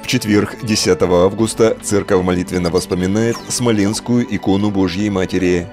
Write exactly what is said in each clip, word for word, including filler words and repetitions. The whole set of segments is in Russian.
В четверг, десятого августа, церковь молитвенно вспоминает Смоленскую икону Божьей Матери.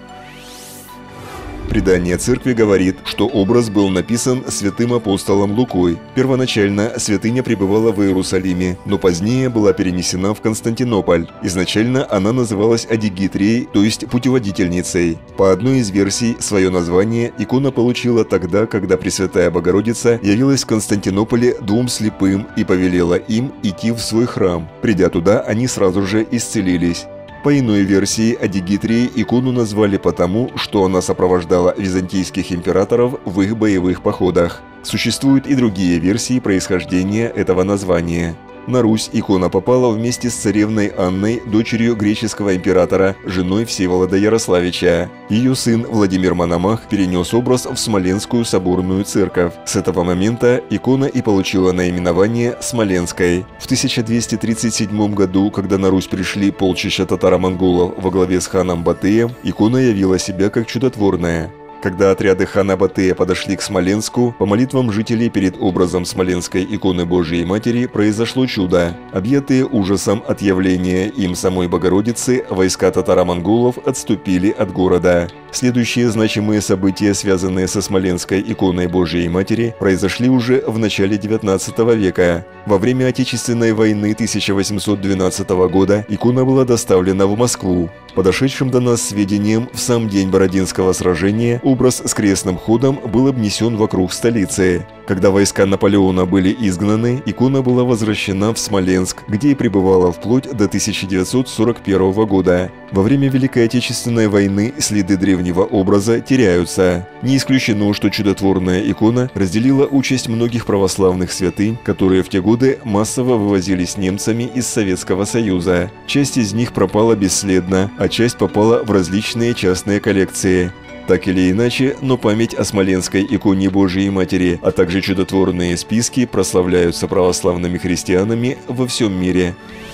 Предание церкви говорит, что образ был написан святым апостолом Лукой. Первоначально святыня пребывала в Иерусалиме, но позднее была перенесена в Константинополь. Изначально она называлась Адигитрией, то есть путеводительницей. По одной из версий, свое название икона получила тогда, когда Пресвятая Богородица явилась в Константинополе двум слепым и повелела им идти в свой храм. Придя туда, они сразу же исцелились. По иной версии, Адигитрией икону назвали потому, что она сопровождала византийских императоров в их боевых походах. Существуют и другие версии происхождения этого названия. На Русь икона попала вместе с царевной Анной, дочерью греческого императора, женой Всеволода Ярославича. Ее сын Владимир Мономах перенес образ в Смоленскую соборную церковь. С этого момента икона и получила наименование Смоленской. В тысяча двести тридцать седьмом году, когда на Русь пришли полчища татаро-монголов во главе с ханом Батыем, икона явила себя как чудотворная. Когда отряды хана Батыя подошли к Смоленску, по молитвам жителей перед образом Смоленской иконы Божией Матери произошло чудо. Объятые ужасом от явления им самой Богородицы, войска татаро-монголов отступили от города. Следующие значимые события, связанные со Смоленской иконой Божией Матери, произошли уже в начале девятнадцатого века. Во время Отечественной войны тысяча восемьсот двенадцатого года икона была доставлена в Москву. Подошедшим до нас сведениям, в сам день Бородинского сражения образ с крестным ходом был обнесен вокруг столицы. Когда войска Наполеона были изгнаны, икона была возвращена в Смоленск, где и пребывала вплоть до тысяча девятьсот сорок первого года. Во время Великой Отечественной войны следы древнего образа теряются. Не исключено, что чудотворная икона разделила участь многих православных святынь, которые в те годы массово вывозились немцами из Советского Союза. Часть из них пропала бесследно, а часть попала в различные частные коллекции. Так или иначе, но память о Смоленской иконе Божией Матери, а также чудотворные списки прославляются православными христианами во всем мире.